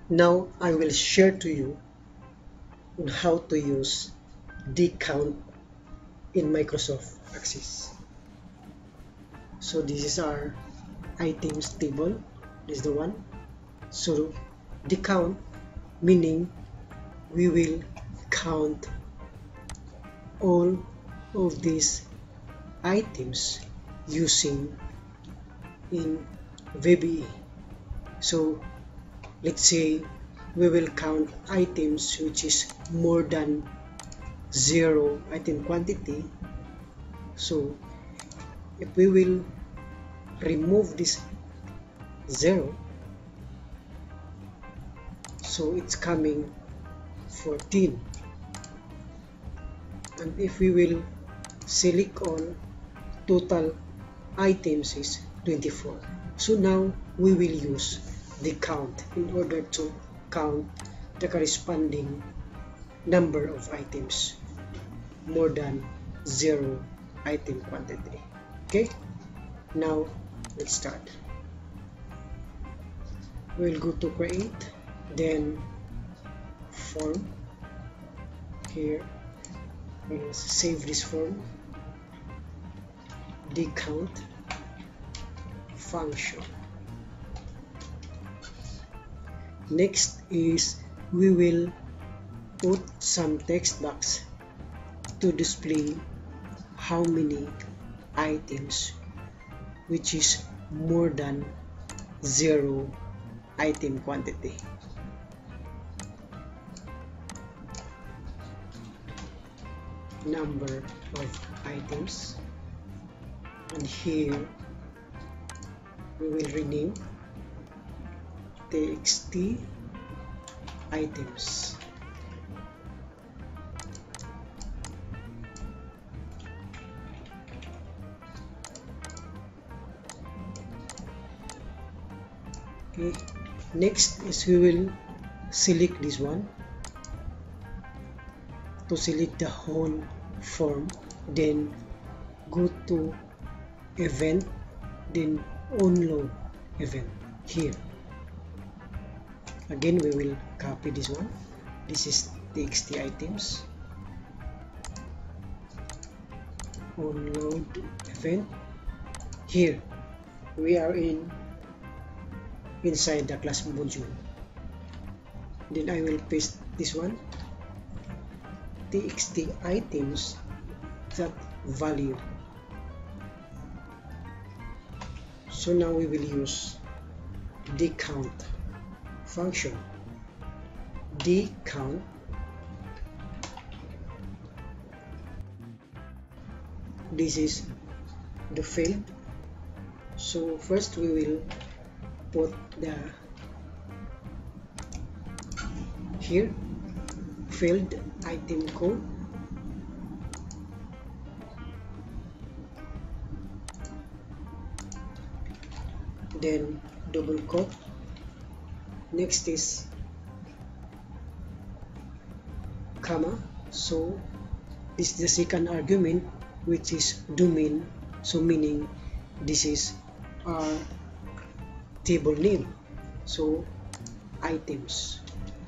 Now I will share to you on how to use DCount in Microsoft Access. So this is our items table. This is the one. So DCount meaning we will count all of these items using in VBA. So let's say we will count items which is more than 0 item quantity. So if we will remove this 0, so it's coming 14, and if we will select all, total items is 24. So now we will use the count in order to count the corresponding number of items more than 0 item quantity. Okay, now let's start. We'll go to create, then form. Here we'll save this form, DCount function. Next is we will put some text box to display how many items which is more than 0 item quantity. Number of items, and here we will rename txt items. Okay, next is we will select this one to select the whole form, then go to event, then onload event. Here again we will copy this one. This is txt items, onload event. Here we are inside the class module. Then I will paste this one, txt items that value. So now we will use DCount function. DCount this is the field. So first we will put the here field item code, then double quote. Next is comma. So this is the second argument, which is domain, so meaning this is our table name. So items,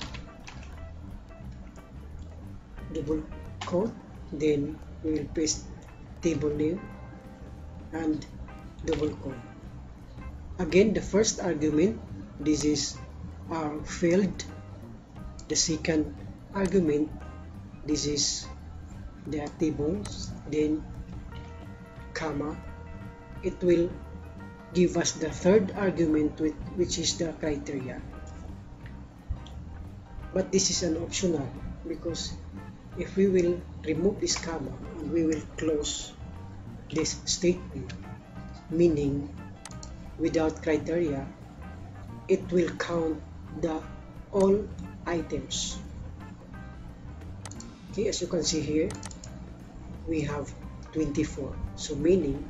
double quote, then we will paste table name and double quote. Again, the first argument, this is our field. The second argument, this is the tables, then comma. It will give us the third argument, which is the criteria. But this is an optional, because if we will remove this comma and we will close this statement, meaning without criteria, it will count the all items. Okay, as you can see here, we have 24. So meaning,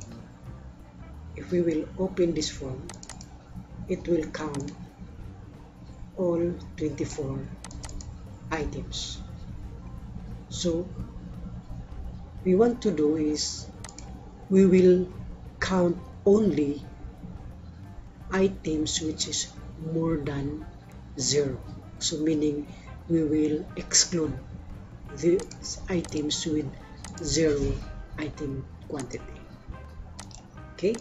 if we will open this form, it will count all 24 items. So we want to do is we will count only items which is more than 0. So meaning we will exclude these items with 0 item quantity. Okay,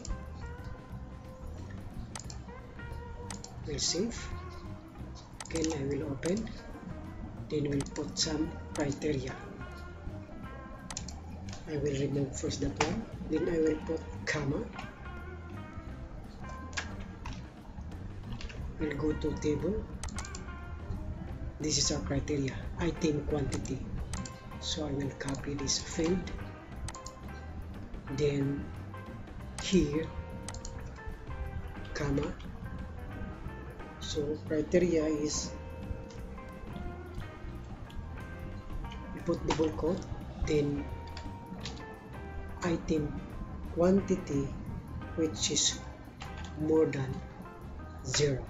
we'll save. Again, I will open, then we'll put some criteria. I will remove first that one, then I will put comma. We'll go to table. This is our criteria, item quantity. So I will copy this field, then here, comma. So criteria is, we put double quote, then item quantity which is more than 0.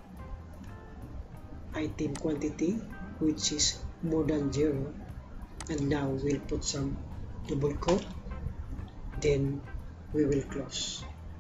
Item quantity which is more than 0, and now we'll put some double quote, then we will close.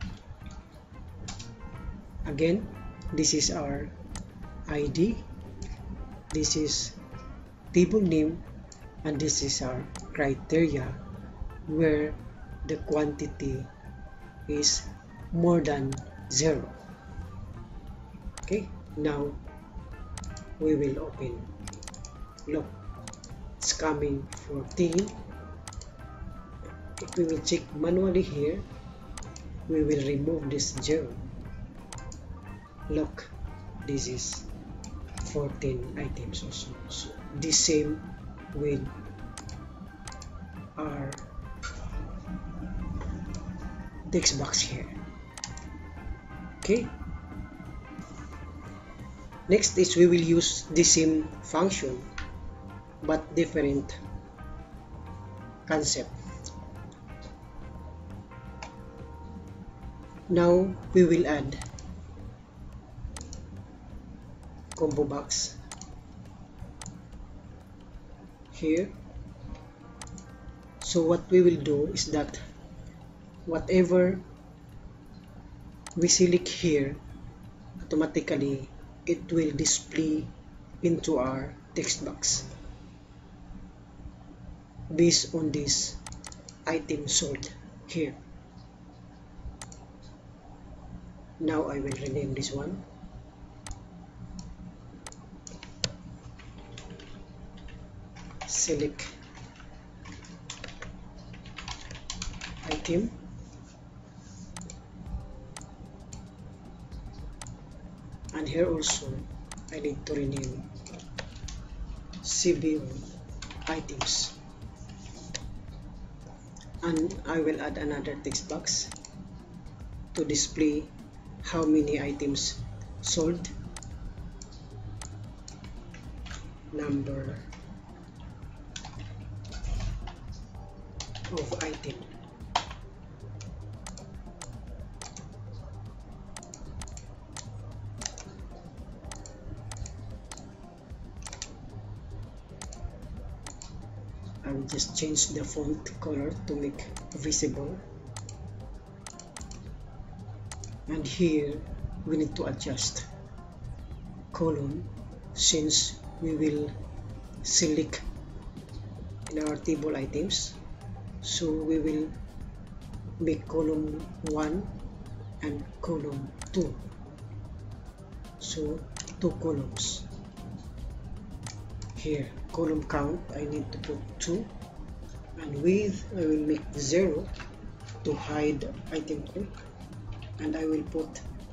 Again, this is our ID, this is table name, and this is our criteria where the quantity is more than 0. Okay, now we will open. Look, it's coming 14. If we will check manually here, we will remove this 0. Look, this is 14 items also. So the same with our text box here. Okay, next is we will use the same function but different concept. Now we will add combo box here. So what we will do is that whatever we select here, automatically it will display into our text box based on this item sold here. Now I will rename this one. Select item, and here also I need to rename CBO items, and I will add another text box to display how many items sold, number of item. I will just change the font color to make visible, and here we need to adjust column since we will select in our table items. So we will make column 1 and column 2, so 2 columns. Here column count I need to put 2, and width I will make 0 to hide item code, and I will put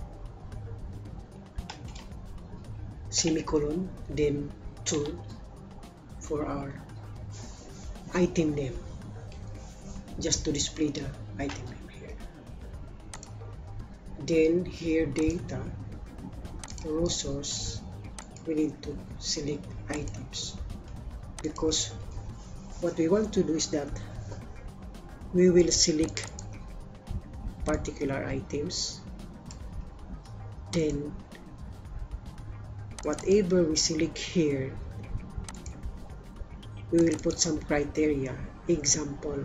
semicolon, then 2 for our item name, just to display the item name here. Then here data, row source, we need to select items, because what we want to do is that we will select particular items, then whatever we select here, we will put some criteria. Example,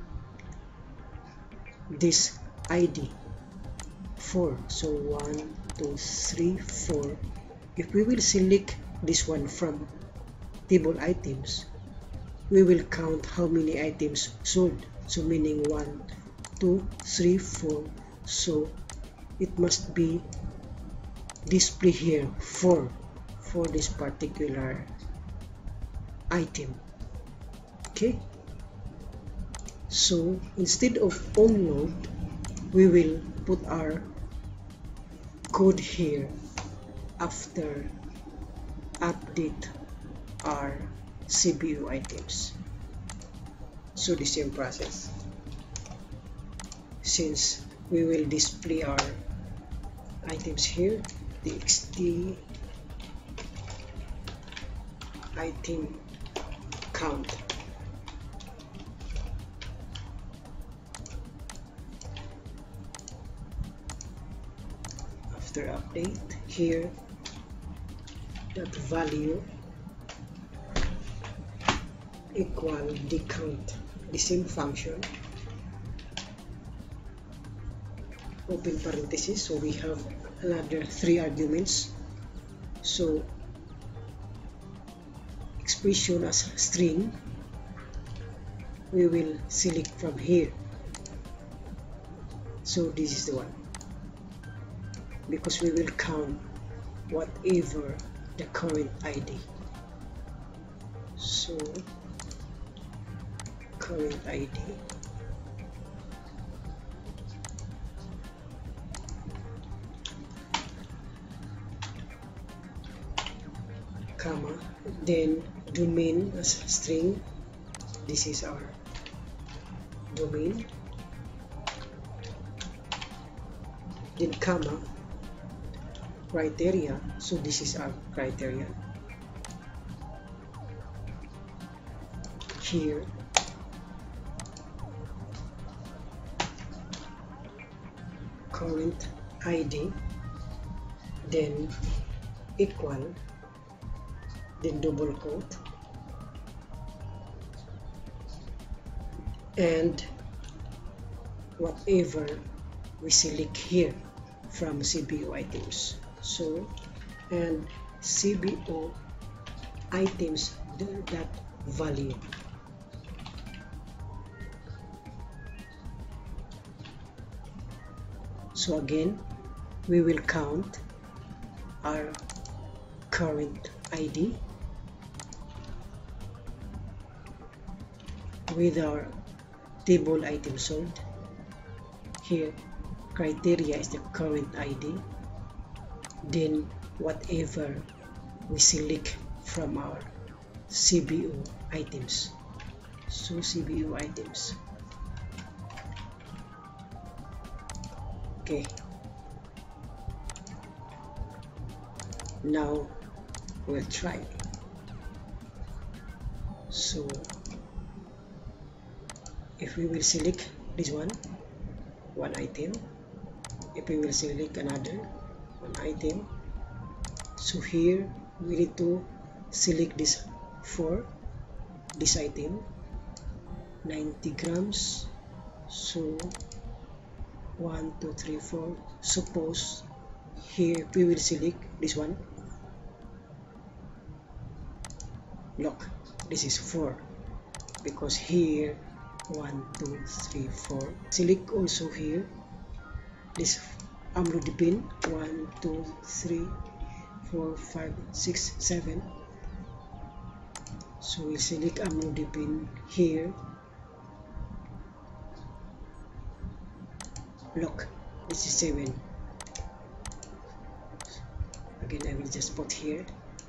this ID 4, so 1 2 3 4, if we will select this one from table items, we will count how many items sold. So meaning 1, 2, 3, 4. So it must be display here 4 for this particular item. Okay, so instead of onload, we will put our code here after update our CBU items. So the same process, since we will display our items here, txt item count. After update here, that value equal DCount, the same function, open parenthesis. So we have another 3 arguments. So expression as string, we will select from here. So this is the one, because we will count whatever the current ID. So current ID comma, then domain as string, this is our domain, then comma criteria, so this is our criteria. Here current ID, then equal, then double quote, and whatever we select here from CBO items. So, and CBO items that value. So again, we will count our current ID with our table item sold. Here criteria is the current ID, then whatever we select from our CBO items. So CBO items. Okay, now we'll try. So if we will select this one item, if we will select another one item, so here we need to select this for this item 90 grams. So 1, 2, 3, 4. Suppose here we will select this one. Look, this is 4 because here 1, 2, 3, 4. Select also here this amlodipine 1, 2, 3, 4, 5, 6, 7. So we select amlodipine here. Look, this is 7. Again, I will just put here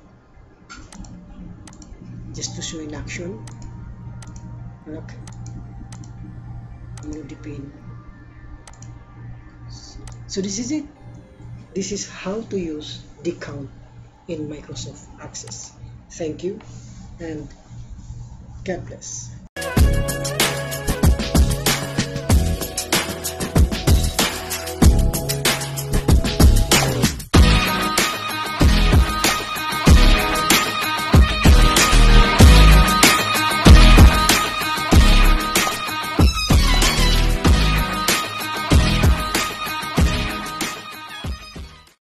just to show in action. Look, amlodipine. So this is it. This is how to use DCount in Microsoft Access. Thank you and God bless.